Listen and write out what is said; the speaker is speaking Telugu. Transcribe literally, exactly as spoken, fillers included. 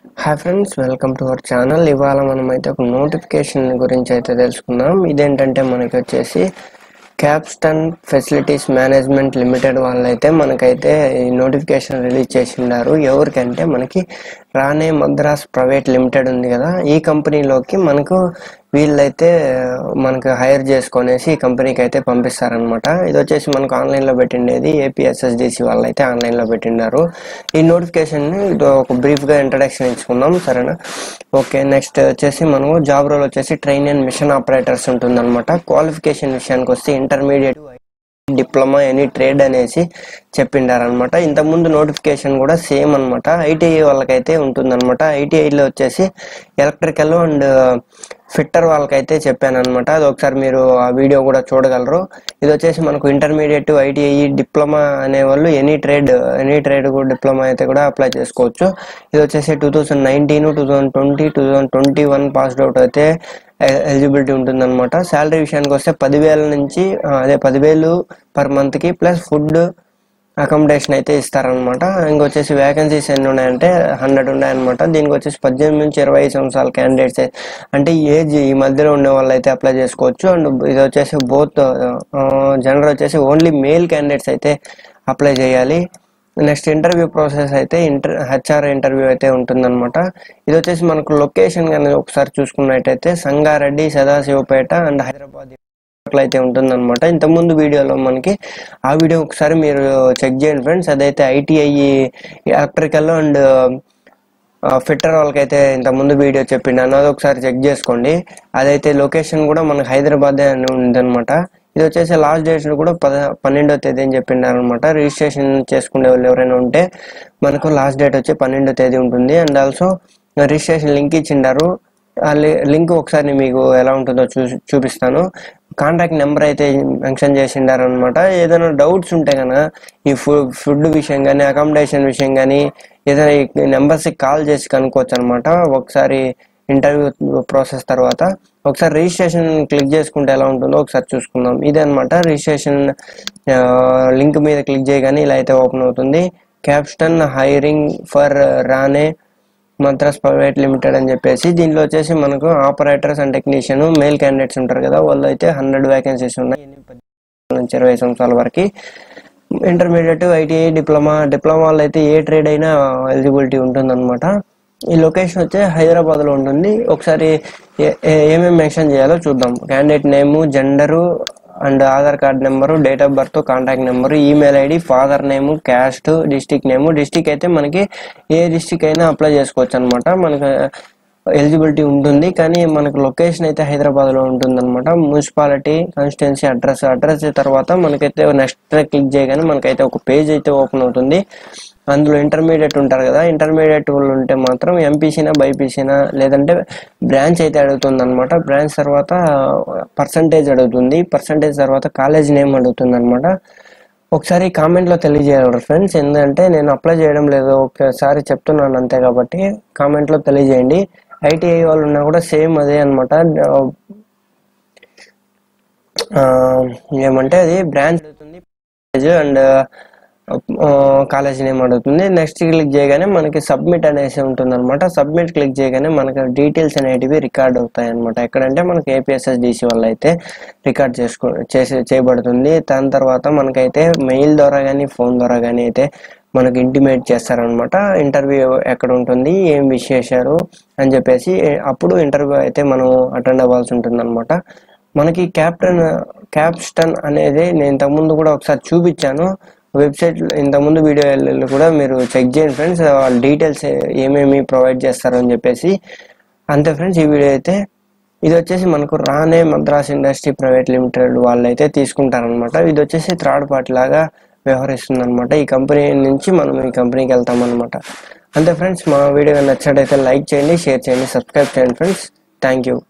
Hi friends, welcome to our channel. ఇవాళ మనం అయితే ఒక నోటిఫికేషన్ గురించి అయితే తెలుసుకుందాం. ఇదేంటంటే మనకి వచ్చేసి క్యాప్స్టన్ ఫెసిలిటీస్ మేనేజ్మెంట్ లిమిటెడ్ వాళ్ళైతే మనకైతే ఈ నోటిఫికేషన్ రిలీజ్ చేసినారు. ఎవరికంటే మనకి రానే మద్రాస్ ప్రైవేట్ లిమిటెడ్ ఉంది కదా, ఈ కంపెనీలోకి మనకు వీళ్ళైతే మనకు హైర్ చేసుకొనేసి ఈ కంపెనీకి అయితే పంపిస్తారనమాట. ఇది వచ్చేసి మనకు ఆన్లైన్లో పెట్టిండేది ఏపీఎస్ఎస్డిసి వాళ్ళు అయితే ఆన్లైన్లో పెట్టినారు. ఈ నోటిఫికేషన్ని ఒక బ్రీఫ్గా ఇంట్రడక్షన్ ఇచ్చుకుందాం, సరేనా? ఓకే, నెక్స్ట్ వచ్చేసి మనము జాబ్ రోల్ వచ్చేసి ట్రైన్ అండ్ మిషన్ ఆపరేటర్స్ ఉంటుందన్నమాట. క్వాలిఫికేషన్ విషయానికి వస్తే ఇంటర్మీడియట్, డిప్లొమా, ఎనీ ట్రేడ్ అనేసి చెప్పిండారనమాట. ఇంతకుముందు నోటిఫికేషన్ కూడా సేమ్ అనమాట. ఐటీఐ వాళ్ళకైతే ఉంటుందన్నమాట. ఐటీఐలో వచ్చేసి ఎలక్ట్రికల్ అండ్ ఫిట్టర్ వాళ్ళకైతే చెప్పాను అనమాట. అది ఒకసారి మీరు ఆ వీడియో కూడా చూడగలరు. ఇది వచ్చేసి మనకు ఇంటర్మీడియట్, ఐటీఐ, డిప్లొమా అనేవాళ్ళు any trade any trade diploma అయితే కూడా అప్లై చేసుకోవచ్చు. ఇది వచ్చేసి two thousand nineteen two thousand twenty two thousand twenty one passed out అయితే ఎలిజిబిలిటీ ఉంటుందన్నమాట. శాలరీ విషయానికి వస్తే పదివేల నుంచి అదే పదివేలు పర్ మంత్కి ప్లస్ ఫుడ్ అకామిడేషన్ అయితే ఇస్తారనమాట. ఇంకొచ్చేసి వేకెన్సీస్ ఎన్ని ఉన్నాయంటే హండ్రెడ్ ఉన్నాయన్నమాట. దీనికి వచ్చేసి పద్దెనిమిది నుంచి ఇరవై ఐదు సంవత్సరాల క్యాండిడేట్స్ అంటే ఏజ్ ఈ మధ్యలో ఉండే వాళ్ళు అయితే అప్లై చేసుకోవచ్చు. అండ్ ఇది వచ్చేసి బోత్ జెండర్ వచ్చేసి ఓన్లీ మేల్ క్యాండిడేట్స్ అయితే అప్లై చేయాలి. నెక్స్ట్ ఇంటర్వ్యూ ప్రాసెస్ అయితే ఇంటర్ హెచ్ఆర్ ఇంటర్వ్యూ అయితే ఉంటుందన్నమాట. ఇది వచ్చేసి మనకు లొకేషన్ కానీ ఒకసారి చూసుకున్నట్టయితే సంగారెడ్డి, సదాశివపేట అండ్ హైదరాబాద్ అయితే ఉంటుందన్నమాట. ఇంతకుముందు వీడియోలో మనకి ఆ వీడియో ఒకసారి మీరు చెక్ చేయండి ఫ్రెండ్స్. అదైతే ఐటీఐ ఎలక్ట్రికల్ అండ్ ఫిట్టర్ వాళ్ళకైతే ఇంతకుముందు వీడియో చెప్పిండాను, అది ఒకసారి చెక్ చేసుకోండి. అదైతే లొకేషన్ కూడా మనకు హైదరాబాదే అని ఉందన్నమాట. ఇది వచ్చేసి లాస్ట్ డేట్ కూడా పద పన్నెండో తేదీ అని చెప్పిండారనమాట. రిజిస్ట్రేషన్ చేసుకునే వాళ్ళు ఎవరైనా ఉంటే మనకు లాస్ట్ డేట్ వచ్చి పన్నెండో తేదీ ఉంటుంది. అండ్ ఆల్సో రిజిస్ట్రేషన్ లింక్ ఇచ్చిండారు. ఆ లింక్ ఒకసారి మీకు ఎలా ఉంటుందో చూ చూపిస్తాను. కాంటాక్ట్ నెంబర్ అయితే మెన్షన్ చేసిండారు అనమాట. ఏదైనా డౌట్స్ ఉంటే కనుక ఈ ఫుడ్ ఫుడ్ విషయం కానీ, అకామిడేషన్ విషయం కానీ ఏదైనా ఈ నెంబర్స్కి కాల్ చేసి కనుక్కోవచ్చు అనమాట. ఒకసారి ఇంటర్వ్యూ ప్రాసెస్ తర్వాత ఒకసారి రిజిస్ట్రేషన్ క్లిక్ చేసుకుంటే ఎలా ఉంటుందో ఒకసారి చూసుకుందాం. ఇదే అనమాట రిజిస్ట్రేషన్ లింక్ మీద క్లిక్ చేయగానే ఇలా అయితే ఓపెన్ అవుతుంది. క్యాప్స్టన్ హైరింగ్ ఫర్ రానే మద్రాస్ ప్రైవేట్ లిమిటెడ్ అని చెప్పేసి దీనిలో వచ్చేసి మనకు operators and technician male candidates ఉంటారు కదా, వాళ్ళు అయితే హండ్రెడ్ వేకెన్సీస్ ఉన్నాయి నుంచి ఇరవై సంవత్సరాల వరకు. ఇంటర్మీడియట్, ఐటీఐ, డిప్లొమా డిప్లొమా వాళ్ళు అయితే ఏ ట్రేడ్ అయినా ఎలిజిబిలిటీ ఉంటుందన్నమాట. ఈ లొకేషన్ వచ్చి హైదరాబాద్లో ఉంటుంది. ఒకసారి ఏమేమి మెన్షన్ చేయాలో చూద్దాం. Candidate name, gender and Aadhaar card number, date of birth, contact number, email ID, father name, caste, district name. District అయితే మనకి ఏ డిస్టిక్ అయినా అప్లై చేసుకోవచ్చు అనమాట. మనకు ఎలిజిబిలిటీ ఉంటుంది, కానీ మనకు లొకేషన్ అయితే హైదరాబాద్లో ఉంటుందన్నమాట. మున్సిపాలిటీ, కాన్స్టిట్యున్సీ, అడ్రస్ అడ్రస్ తర్వాత మనకైతే నెక్స్ట్ క్లిక్ చేయగానే మనకైతే ఒక పేజ్ అయితే ఓపెన్ అవుతుంది. అందులో ఇంటర్మీడియట్ ఉంటారు కదా, ఇంటర్మీడియట్ వాళ్ళు ఉంటే మాత్రం ఎంపీసీనా, బైపీసీనా లేదంటే బ్రాంచ్ అయితే అడుగుతుంది అనమాట. బ్రాంచ్ తర్వాత పర్సంటేజ్ అడుగుతుంది. పర్సంటేజ్ తర్వాత కాలేజ్ నేమ్ అడుగుతుంది అనమాట. ఒకసారి కామెంట్లో తెలియజేయాలి ఫ్రెండ్స్, ఎందుకంటే నేను అప్లై చేయడం లేదు, ఒకసారి చెప్తున్నాను అంతే. కాబట్టి కామెంట్లో తెలియజేయండి. ఐటీఐ వాళ్ళు ఉన్నా కూడా సేమ్ అదే అనమాట. ఏమంటే అది బ్రాంచ్ అడుగుతుంది అండ్ కాలేజ్ నేమ్ అడుగుతుంది. నెక్స్ట్ క్లిక్ చేయగానే మనకి సబ్మిట్ అనేసి ఉంటుంది అనమాట. సబ్మిట్ క్లిక్ చేయగానే మనకి డీటెయిల్స్ అనేటివి రికార్డ్ అవుతాయి అనమాట. ఎక్కడంటే మనకి ఏపీఎస్ఎస్డిసి వల్ల అయితే రికార్డ్ చేసుకో చేసి చేయబడుతుంది. దాని తర్వాత మనకైతే మెయిల్ ద్వారా కానీ ఫోన్ ద్వారా కానీ అయితే మనకు ఇంటిమేట్ చేస్తారనమాట. ఇంటర్వ్యూ ఎక్కడ ఉంటుంది, ఏం విశేషాలు అని చెప్పేసి. అప్పుడు ఇంటర్వ్యూ అయితే మనం అటెండ్ అవ్వాల్సి ఉంటుంది అనమాట. మనకి క్యాప్టన్ క్యాప్స్టన్ అనేది నేను ఇంతకుముందు కూడా ఒకసారి చూపించాను వెబ్సైట్, ఇంతకుముందు వీడియోలో కూడా మీరు చెక్ చేయండి ఫ్రెండ్స్, వాళ్ళ డీటెయిల్స్ ఏమేమి ప్రొవైడ్ చేస్తారని చెప్పేసి. అంతే ఫ్రెండ్స్, ఈ వీడియో అయితే ఇది వచ్చేసి మనకు రానే మద్రాస్ ఇండస్ట్రీ ప్రైవేట్ లిమిటెడ్ వాళ్ళు అయితే తీసుకుంటారనమాట. ఇది వచ్చేసి థర్డ్ పార్టీ లాగా వ్యవహరిస్తుంది అనమాట. ఈ కంపెనీ నుంచి మనం ఈ కంపెనీకి వెళ్తాం అనమాట. అంతే ఫ్రెండ్స్, మా వీడియో నచ్చినట్టయితే లైక్ చేయండి, షేర్ చేయండి, సబ్స్క్రైబ్ చేయండి ఫ్రెండ్స్. Thank you.